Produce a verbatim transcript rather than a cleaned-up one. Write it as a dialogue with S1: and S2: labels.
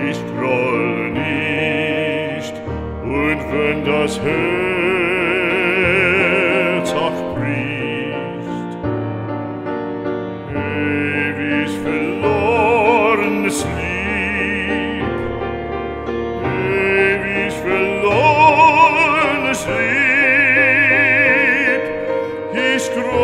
S1: ich groll nicht, und wenn das Herz auch bricht, ewig verlorenes Lieb, ewig verlorenes Lieb, ich groll